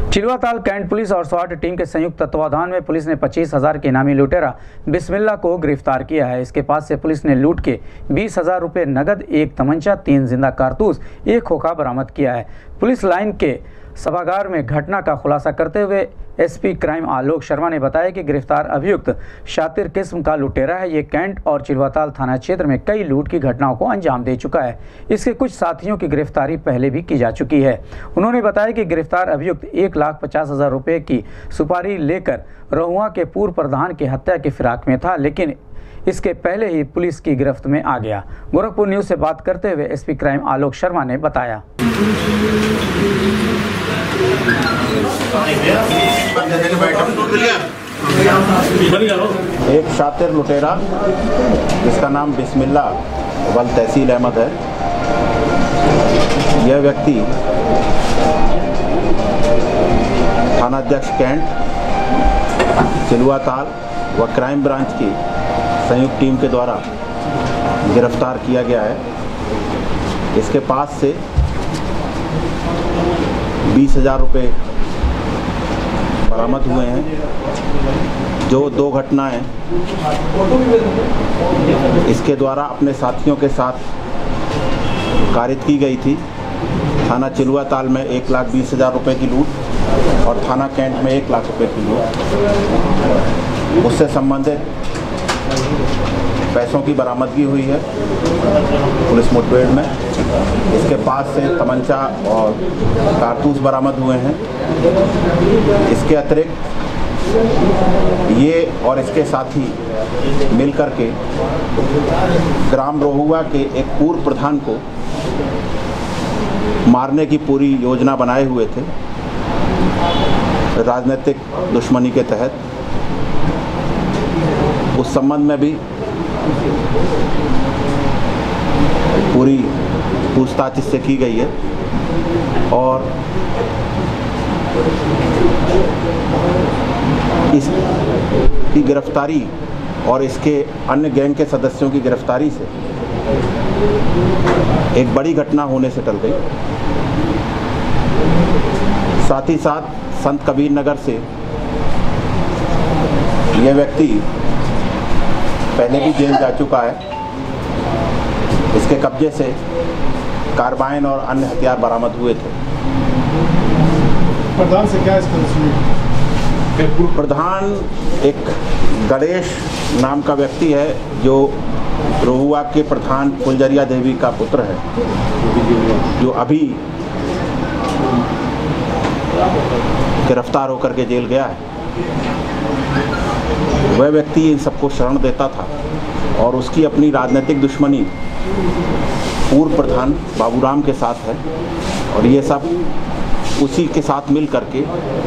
Chilwatal cantt police और स्वाट team के संयुक्त तत्वाधान में पुलिस ने 25,000 के इनामी लुटेरा बिस्मिल्ला को गिरफ्तार किया है। इसके पास से पुलिस ने लूट के 20,000 रुपये नगद, 1 तमंचा, 3 जिंदा कारतूस, 1 खोखा बरामद किया है। पुलिस लाइन के सभागार में घटना का खुलासा करते हुए एसपी क्राइम आलोक शर्मा ने बताया कि गिरफ्तार अभियुक्त शातिर किस्म का लुटेरा है। ये कैंट और चिलवाताल थाना क्षेत्र में कई लूट की घटनाओं को अंजाम दे चुका है। इसके कुछ साथियों की गिरफ्तारी पहले भी की जा चुकी है। उन्होंने बताया कि गिरफ्तार अभियुक्त 1,50,000 रुपये की सुपारी लेकर रहुआ के पूर्व प्रधान की हत्या की फिराक में था, लेकिन इसके पहले ही पुलिस की गिरफ्त में आ गया। गोरखपुर न्यूज से बात करते हुए एसपी क्राइम आलोक शर्मा ने बताया। एक शातिर लुटेरा जिसका नाम बिस्मिल्ला वल तहसील अहमद है, यह व्यक्ति थानाध्यक्ष कैंट, चिलवाताल व क्राइम ब्रांच की संयुक्त टीम के द्वारा गिरफ्तार किया गया है। इसके पास से 20,000 रुपये बरामद हुए हैं, जो 2 घटनाएं इसके द्वारा अपने साथियों के साथ कारित की गई थी। थाना चिलवाताल में 1,20,000 रुपये की लूट और थाना कैंट में 1 लाख रुपये की लूट, उससे संबंधित पैसों की बरामदगी हुई है पुलिस मुठभेड़ में। इसके पास से तमंचा और कारतूस बरामद हुए हैं। इसके अतिरिक्त ये और इसके साथी मिलकर के ग्राम रोहुआ के एक पूर्व प्रधान को मारने की पूरी योजना बनाए हुए थे, राजनीतिक दुश्मनी के तहत। उस संबंध में भी पूरी पूछताछ इससे की गई है और इसकी गिरफ्तारी और इसके अन्य गैंग के सदस्यों की गिरफ्तारी से एक बड़ी घटना होने से टल गई। साथ ही साथ संत कबीर नगर से यह व्यक्ति पहले भी जेल जा चुका है। इसके कब्जे से कार्बाइन और अन्य हथियार बरामद हुए थे। प्रधान से क्या प्रधान एक गणेश नाम का व्यक्ति है, जो रोहुआ के प्रधान फुलजरिया देवी का पुत्र है, जो अभी गिरफ्तार होकर के जेल गया है। वह व्यक्ति इन सबको शरण देता था और उसकी अपनी राजनीतिक दुश्मनी पूर्व प्रधान बाबूराम के साथ है और ये सब उसी के साथ मिल करके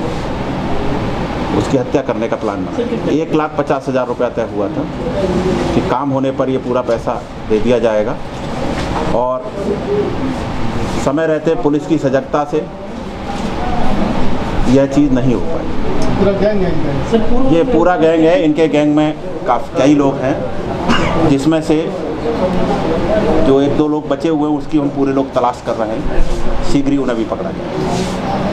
उसकी हत्या करने का प्लान बना। 1,50,000 रुपया तय हुआ था कि काम होने पर ये पूरा पैसा दे दिया जाएगा और समय रहते पुलिस की सजगता से यह चीज़ नहीं हो पाई। पूरा गैंग है? ये पूरा गैंग है। इनके गैंग में कई लोग हैं, जिसमें से जो 1-2 लोग बचे हुए हैं उसकी हम पूरे लोग तलाश कर रहे हैं। शीघ्र ही उन्हें भी पकड़ा जाए।